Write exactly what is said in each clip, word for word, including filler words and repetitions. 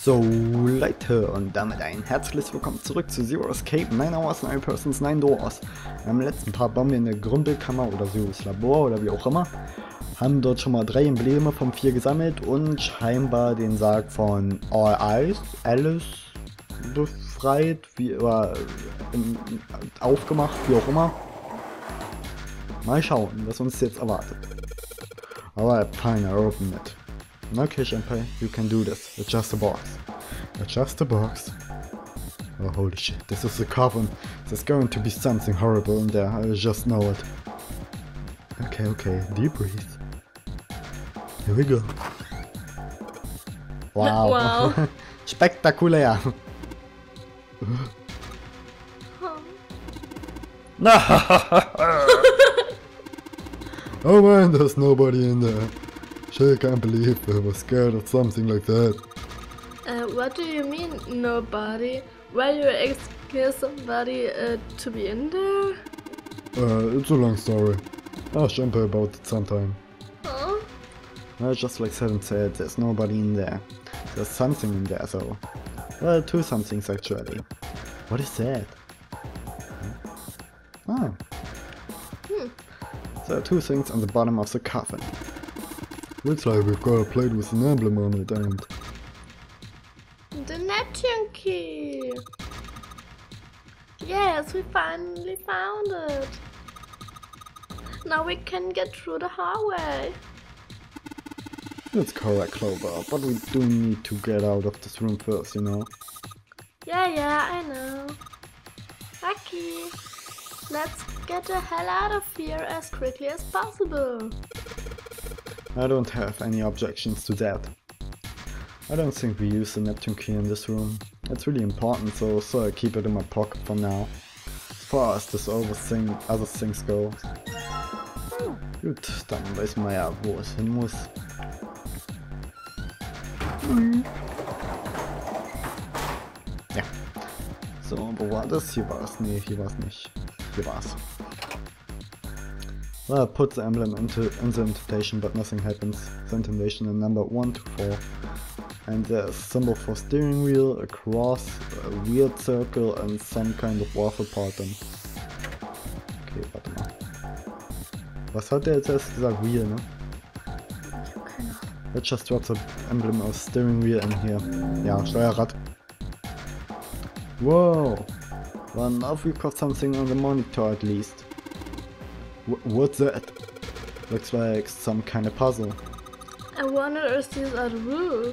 So Leute, und damit ein herzliches Willkommen zurück zu Zero Escape, nine Hours, nine Persons, nine Doors. Im letzten Part waren wir in der Grundbildkammer oder Zeros Labor oder wie auch immer. Haben dort schon mal drei Embleme von vier gesammelt und scheinbar den Sarg von All Eyes, Alice, befreit, wie oder äh, aufgemacht, wie auch immer. Mal schauen, was uns jetzt erwartet. Alright, fine, I open it. Okay, Shenpai, you can do this. Adjust the box. Adjust the box. Oh, holy shit, this is a coffin. There's going to be something horrible in there, I just know it. Okay, okay, deep breathe. Here we go. Wow. Wow. Spektakulär. Oh man, there's nobody in there. I can't believe I was scared of something like that. Uh, what do you mean, nobody? Were you expecting somebody uh, to be in there? Uh, it's a long story. Ask Shenpai about it sometime. Huh? Well, just like Seven said, there's nobody in there. There's something in there, so... Well, two somethings actually. What is that? Oh. Hmm. There are two things on the bottom of the coffin. Looks like we've got a plate with an emblem on it and... The Neptune key! Yes, we finally found it! Now we can get through the hallway! That's correct, Clover, but we do need to get out of this room first, you know? Yeah, yeah, I know. Lucky! Let's get the hell out of here as quickly as possible! I don't have any objections to that. I don't think we use the Neptune key in this room. It's really important, so, so I keep it in my pocket for now. As far as this other, thing, other things go. Gut, dann weiß man ja, wo es hin muss. Mhm. Ja. So, wo war das? Hier war es. Nee, hier war es nicht. Hier war es. Well, I put the emblem into, in the invitation, but nothing happens. The invitation in number one to four. And there's a symbol for steering wheel, a cross, a weird circle and some kind of waffle pattern. Okay, warte mal. Was hat der jetzt erst gesagt? Wheel, ne? Let's just drop the emblem of steering wheel in here. Ja, Steuerrad. Whoa! Well, now we've got something on the monitor at least. What's that? Looks like some kind of puzzle. I wonder if these are the rules.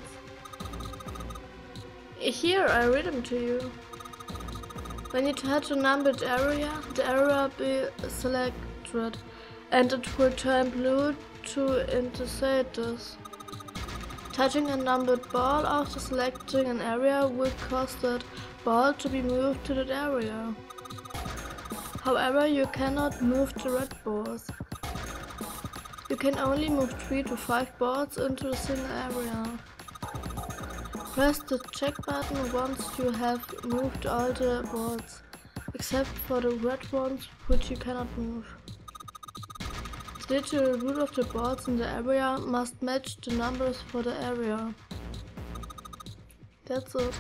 Here, I read them to you. When you touch a numbered area, the area will be selected and it will turn blue to indicate this. Touching a numbered ball after selecting an area will cause that ball to be moved to that area. However, you cannot move the red balls. You can only move three to five balls into a single area. Press the check button once you have moved all the balls, except for the red ones, which you cannot move. The digital root of the balls in the area must match the numbers for the area. That's it.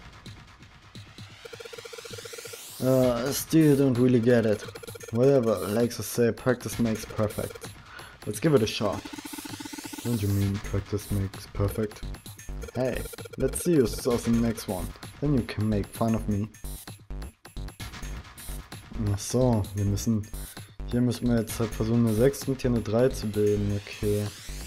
Uh, I still don't really get it. Whatever, like I say, practice makes perfect. Let's give it a shot. What do you mean, practice makes perfect? Hey, let's see us on the next one. Then you can make fun of me. Ach so, wir müssen... Hier müssen wir jetzt halt versuchen, eine sechs und hier eine drei zu bilden. Okay.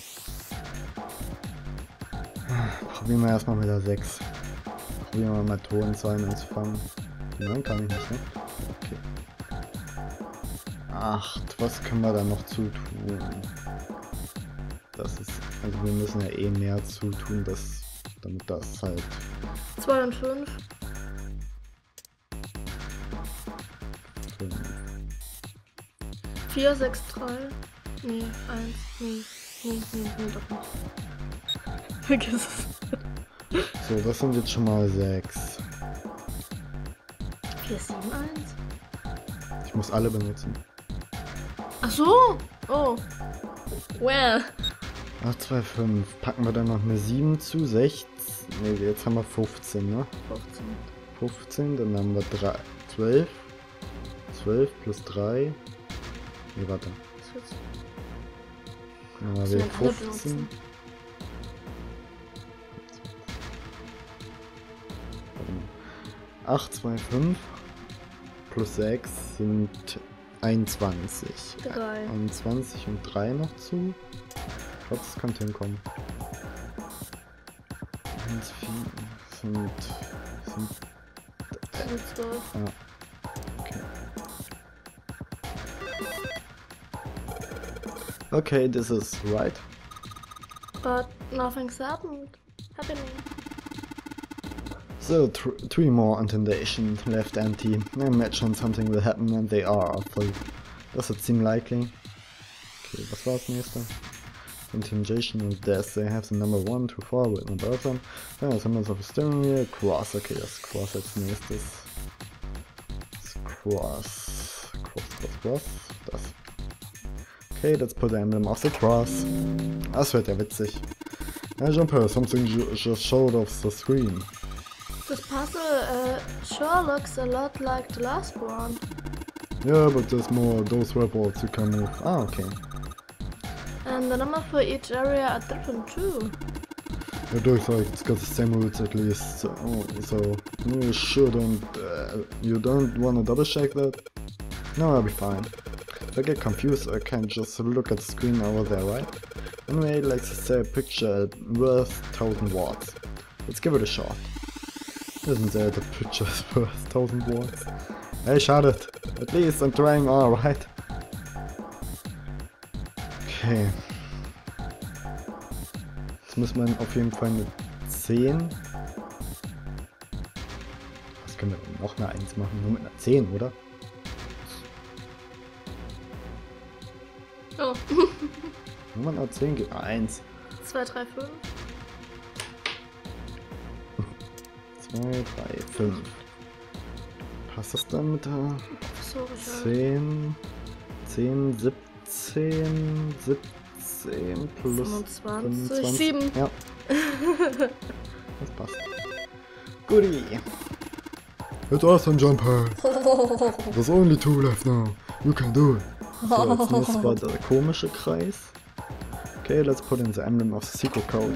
Probieren wir erstmal mit der sechs. Probieren wir mal Tonzahlen anzufangen. Nein, kann ich nicht, ne? Okay. acht, was können wir da noch zutun? Das ist, also wir müssen ja eh mehr zutun, dass, damit das halt... zwei und fünf. vier, sechs, drei. Nee, eins, nee, nee, nee, nee, doch nicht. Vergiss es. So, das sind jetzt schon mal sechs. vier, sieben, eins. Ich muss alle benutzen. Ach so! Oh. Well. acht, zwei, fünf. Packen wir dann noch eine sieben zu. sechzehn. Ne, jetzt haben wir fünfzehn, ne? fünfzehn. fünfzehn, dann haben wir drei, zwölf. zwölf plus drei. Ne, warte. Das wird's. Dann haben Das wir werden alle fünfzehn. benutzen. Warte mal. acht, zwei, fünf plus sechs sind einundzwanzig. drei. einundzwanzig und drei noch zu. Ich glaube, das könnte hinkommen. eins, vier sind, sind Das sind zwölf. ja. Okay. Okay, this is right. But nothing's happened. Happening. So, th three more intimidation left empty. I imagine something will happen and they are full. Does it seem likely? Okay, was war das nächste? Intimidation and death. They have the number one, two, four written above them. Yeah, symbols of a steering wheel. Cross. Okay, das Cross als nächstes. Das Cross. Cross, cross, cross. Das. Okay, let's put the emblem of the cross. Das wird ja witzig. Hey, Jumper, something ju just showed off the screen. This puzzle uh, sure looks a lot like the last one. Yeah, but there's more those reports you can move. Ah, okay. And the number for each area are different too. It looks like it's got the same roots at least. So, oh, so you shouldn't. Uh, you don't want to double check that? No, I'll be fine. If I get confused, I can just look at the screen over there, right? Anyway, let's say a picture worth thousand watts. Let's give it a shot. Isn't there the picture's worth thousand watts? Hey, shot it. At least I'm trying alright. Okay. Jetzt muss man auf jeden Fall eine zehn. Was können wir noch eine eins machen? Nur mit einer zehn, oder? Oh. Nur mit einer zehn geht eine eins. zwei, drei, fünf. zwei, drei, fünf. Passt das dann mit der Sorry, zehn? zehn, siebzehn, siebzehn plus fünfundzwanzig, fünfundzwanzig. sieben. Ja. Das passt. Goodie. It's awesome, Jumper. There's only two left now. You can do it. So, als nächstes war der komische Kreis. Okay, let's put in the emblem of the secret code.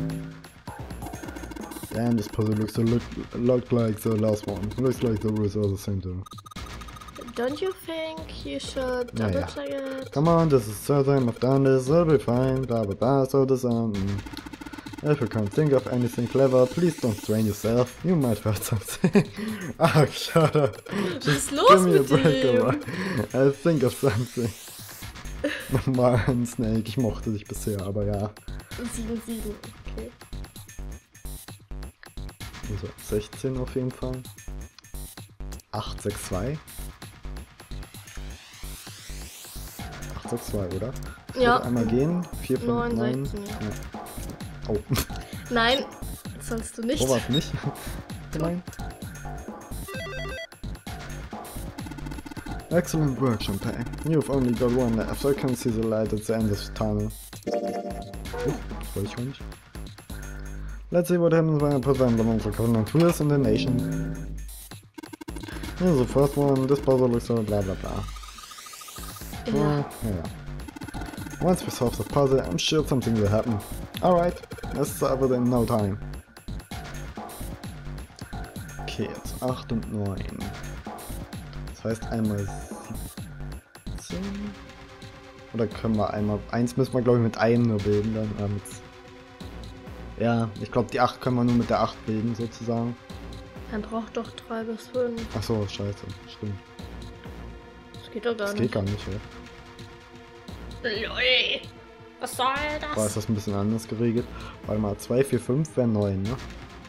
Damn, this puzzle looks a lot, a lot like the last one. Looks like the rules are the same too. Don't you think you should Ja, double ja. check it? Come on, this is the third time I've done this, it'll be fine, blah blah blah, so this um... If you can't think of anything clever, please don't strain yourself, you might hurt something. Ah, shut up. Was Just ist los give me a mit break, ihm? alright. I'll think of something. Mann, Snake, ich mochte dich bisher, aber ja. sieben, sieben, okay. Also sechzehn auf jeden Fall. acht, sechs, zwei. acht, sechs, zwei, oder? Das Ja. wird einmal gehen. vier, fünf, neun, neun. sechzehn, ja. Ja. Oh. Nein, das sollst du nicht. So war es nicht. Nein. Excellent work, Champagne. You've only got one left. I can see the light at the end of the tunnel. Oh, das wollte ich auch nicht. Let's see what happens when I put the emblem of the covenant twist in the nation. Here's the first one. This puzzle looks so blah blah blah. Ja. Uh, yeah. Once we solve the puzzle, I'm sure something will happen. Alright, let's solve it in no time. Okay, jetzt acht und neun. Das heißt einmal siebzehn. Oder können wir einmal... eins müssen wir glaube ich mit einem nur bilden, dann äh, mit... Ja, ich glaube die acht können wir nur mit der acht bilden sozusagen. Man braucht doch drei bis fünf. Achso, scheiße, stimmt. Das geht doch gar Das nicht. geht gar nicht, ja. Lol. Was soll das? War ist das ein bisschen anders geregelt. Warte mal, zwei, vier, fünf wären neun, ne?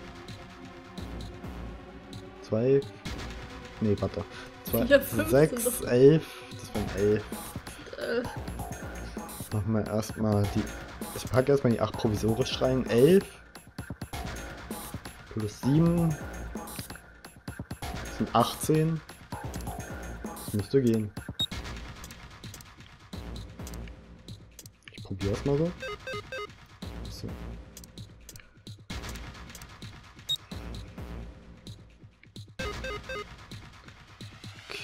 zwei... Nee, warte. vier, fünf sechs, sind doch- elf... Das wären elf. Äh, Machen wir erstmal die... Ich packe erstmal die acht provisorisch rein. elf plus sieben sind achtzehn. Das müsste gehen. Ich probiere es mal so. So.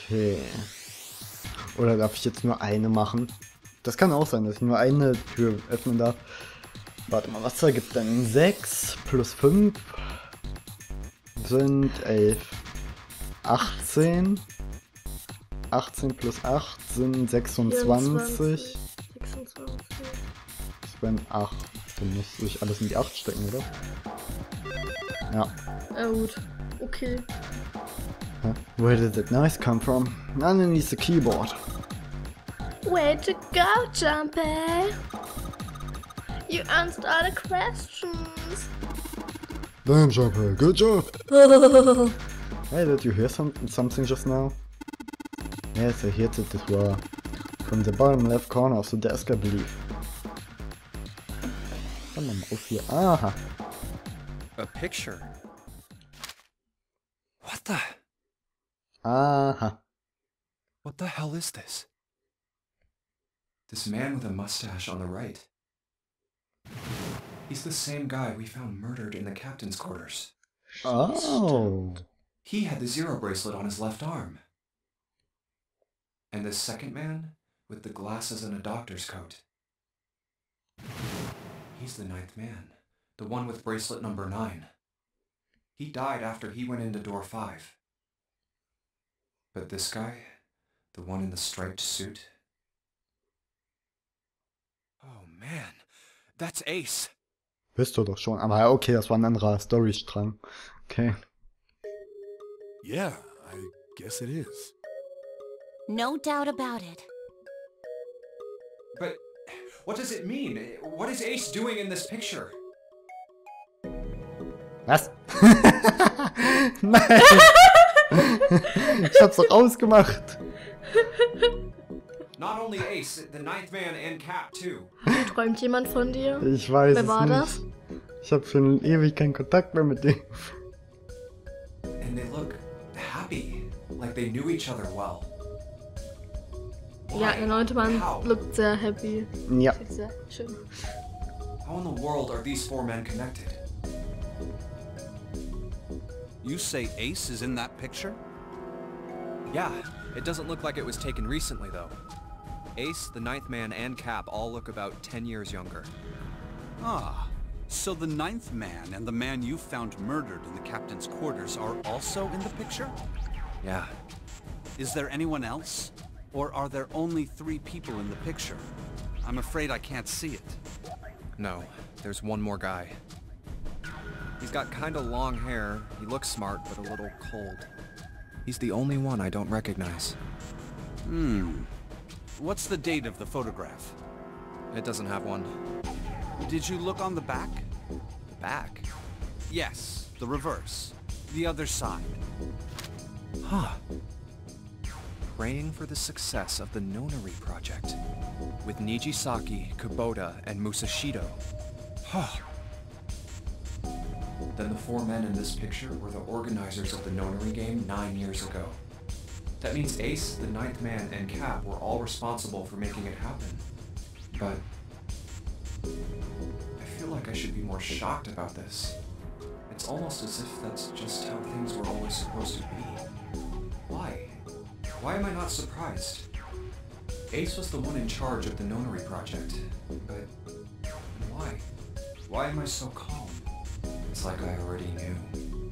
Okay. Oder darf ich jetzt nur eine machen? Das kann auch sein, dass ich nur eine Tür öffnen darf. Warte mal, was ergibt denn? sechs plus fünf sind elf. achtzehn. achtzehn plus acht sind sechsundzwanzig. sechsundzwanzig. Das wären acht. Dann muss ich alles in die acht stecken, oder? Ja. Ja gut. Okay. Huh? Where did that noise come from? Underneath the keyboard. Way to go, Jumpy! You answered all the questions. Damn, Jumper, good job! Hey, did you hear some, something just now? Yes, I heard it as well. From the bottom left corner of the desk, I believe. Komm mal auf hier. Aha. A picture. What the? Aha. What the hell is this? This man with a mustache on the right. He's the same guy we found murdered in the captain's quarters. Oh. He had the Zero bracelet on his left arm. And this second man, with the glasses and a doctor's coat. He's the ninth man, the one with bracelet number nine. He died after he went into door five. But this guy, the one in the striped suit... Oh man, that's Ace. Bist du doch schon. Aber ja, okay, das war ein anderer Storystrang. Okay. Yeah, I guess it is. No doubt about it. But what does it mean? What is Ace doing in this picture? Was? Nein! Ich hab's doch ausgemacht. Not only Ace, the ninth man and Cap too. Träumt jemand von dir? Ich weiß Wer es war nicht. das? Ich hab schon ewig keinen Kontakt mehr mit dem. And they look happy, like they knew each other well. Ja, der neunte Mann How? lookt sehr happy. Ja. Sehr schön. How in the world are these four men connected? You say Ace is in that picture? Yeah, it doesn't look like it was taken recently though. Ace, the ninth man, and Cap all look about ten years younger. Ah, so the ninth man and the man you found murdered in the captain's quarters are also in the picture? Yeah. Is there anyone else? Or are there only three people in the picture? I'm afraid I can't see it. No, there's one more guy. He's got kinda long hair, he looks smart but a little cold. He's the only one I don't recognize. Hmm. What's the date of the photograph? It doesn't have one. Did you look on the back? The back? Yes, the reverse. The other side. Huh. Praying for the success of the Nonary project. With Nijisaki, Kubota, and Musashido. Huh. Then the four men in this picture were the organizers of the Nonary game nine years ago. That means Ace, the ninth man, and Cap were all responsible for making it happen. But I feel like I should be more shocked about this. It's almost as if that's just how things were always supposed to be. Why? Why am I not surprised? Ace was the one in charge of the Nonary project, but why? Why am I so calm? It's like I already knew.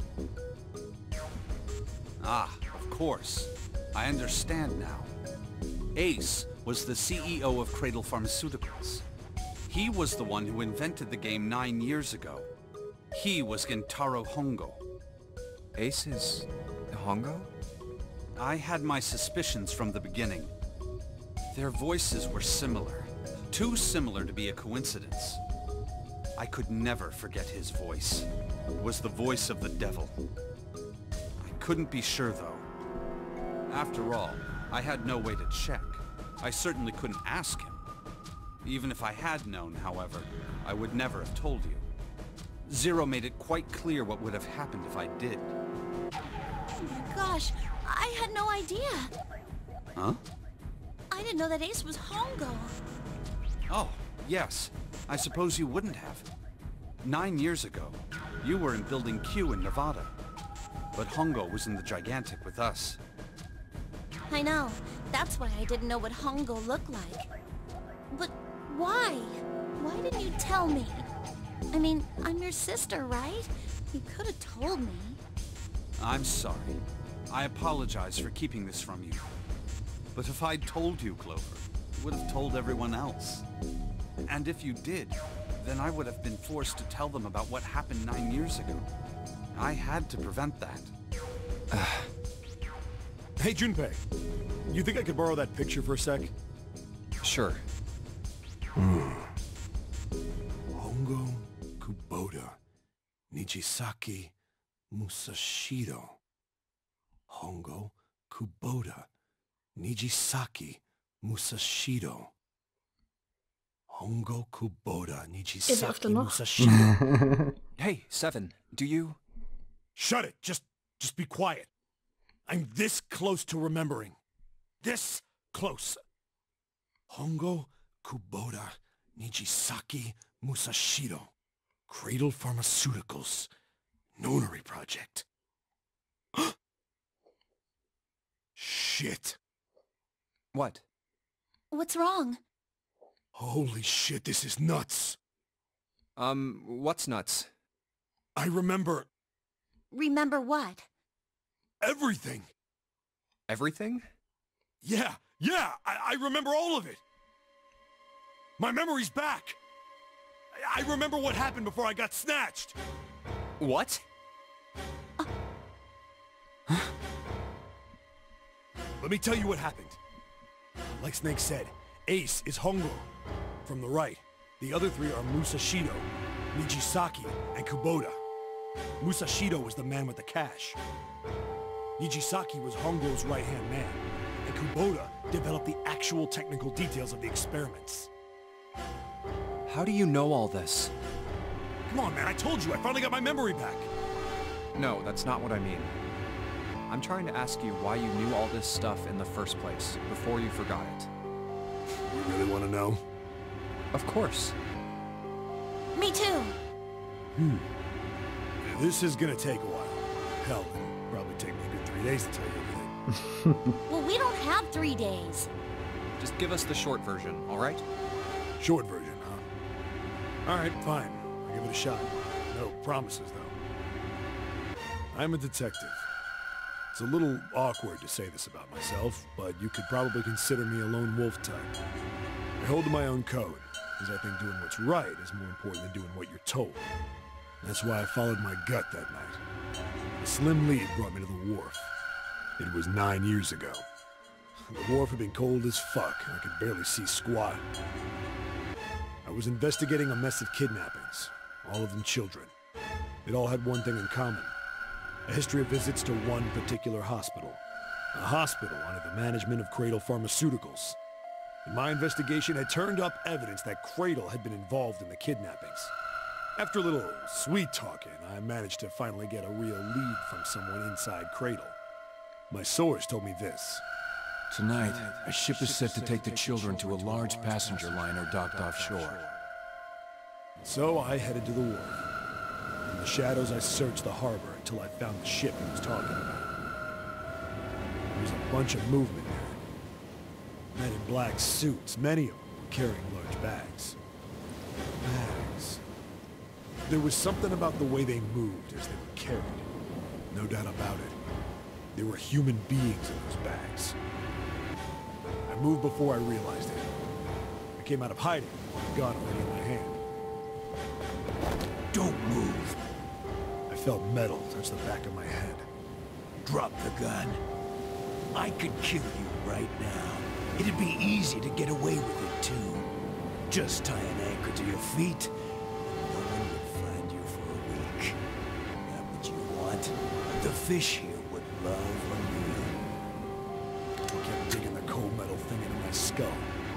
Ah, of course. I understand now. Ace was the C E O of Cradle Pharmaceuticals. He was the one who invented the game nine years ago. He was Gentaro Hongo. Ace is... Hongo? I had my suspicions from the beginning. Their voices were similar. Too similar to be a coincidence. I could never forget his voice. It was the voice of the devil. I couldn't be sure, though. After all, I had no way to check. I certainly couldn't ask him. Even if I had known, however, I would never have told you. Zero made it quite clear what would have happened if I did. Oh my gosh, I had no idea. Huh? I didn't know that Ace was Hongo. Oh, yes. I suppose you wouldn't have. Nine years ago, you were in Building Q in Nevada. But Hongo was in the Gigantic with us. I know. That's why I didn't know what Hongo looked like. But why? Why didn't you tell me? I mean, I'm your sister, right? You could have told me. I'm sorry. I apologize for keeping this from you. But if I'd told you, Clover, you would have told everyone else. And if you did, then I would have been forced to tell them about what happened nine years ago. I had to prevent that. Hey, Junpei. You think I could borrow that picture for a sec? Sure. Hmm. Hongo Kubota, Nijisaki Musashido. Hongo Kubota, Nijisaki Musashido. Hongo Kubota, Nijisaki Musashido. Hey, Seven, do you... Shut it! Just, just be quiet. I'm this close to remembering. This close. Hongo Kubota, Nijisaki Musashido. Cradle Pharmaceuticals. Nonary Project. Shit. What? What's wrong? Holy shit, this is nuts. Um, what's nuts? I remember Remember what? everything. Everything? Yeah, yeah, I, I remember all of it. My memory's back. I, I remember what happened before I got snatched. What? Let me tell you what happened. Like Snake said, Ace is Hongo. From the right, the other three are Musashido, Nijisaki, and Kubota. Musashido was the man with the cash. Nijisaki was Hongo's right-hand man, and Kubota developed the actual technical details of the experiments. How do you know all this? Come on, man, I told you, I finally got my memory back. No, that's not what I mean. I'm trying to ask you why you knew all this stuff in the first place, before you forgot it. You really want to know? Of course. Me too. Hmm. This is gonna take a while. Hell, it'll probably take me a good three days to tell you everything. Well, we don't have three days. Just give us the short version, all right? Short version, huh? All right, fine. I'll give it a shot. No promises, though. I'm a detective. It's a little awkward to say this about myself, but you could probably consider me a lone wolf type. I hold to my own code, because I think doing what's right is more important than doing what you're told. That's why I followed my gut that night. A slim lead brought me to the wharf. It was nine years ago. The wharf had been cold as fuck, and I could barely see squat. I was investigating a mess of kidnappings, all of them children. It all had one thing in common. A history of visits to one particular hospital. A hospital under the management of Cradle Pharmaceuticals. In my investigation had turned up evidence that Cradle had been involved in the kidnappings. After a little sweet-talking, I managed to finally get a real lead from someone inside Cradle. My source told me this. Tonight, a ship is set to take the children to a large passenger liner docked offshore. So I headed to the wharf. In the shadows, I searched the harbor until I found the ship he was talking about. There was a bunch of movement there. Men in black suits, many of them carrying large bags. Bags. There was something about the way they moved as they were carried. No doubt about it. There were human beings in those bags. I moved before I realized it. I came out of hiding with a gun already in my hand. Don't move. I felt metal touch the back of my head. Drop the gun. I could kill you right now. It'd be easy to get away with it, too. Just tie an anchor to your feet, and no one would find you for a week. That what you want? The fish here would love a meal. I kept digging the cold metal thing into my skull.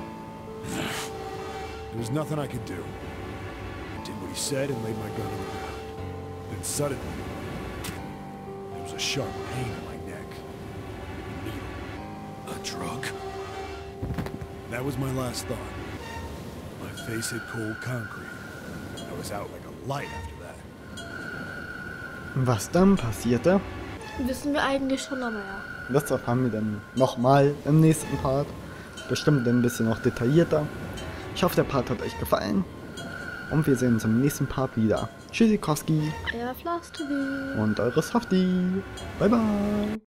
There was nothing I could do. I did what he said and laid my gun on the ground. Then suddenly, there was a sharp pain in my neck. A needle. A drug. That was my last thought. My face hit cold concrete. I was out like a light after that. Was dann passierte? Wissen wir eigentlich schon, aber ja. Das erfahren wir dann nochmal im nächsten Part. Bestimmt ein bisschen noch detaillierter. Ich hoffe, der Part hat euch gefallen. Und wir sehen uns im nächsten Part wieder. Tschüssikowski. Euer Flastv. Und eure Softie. Bye bye.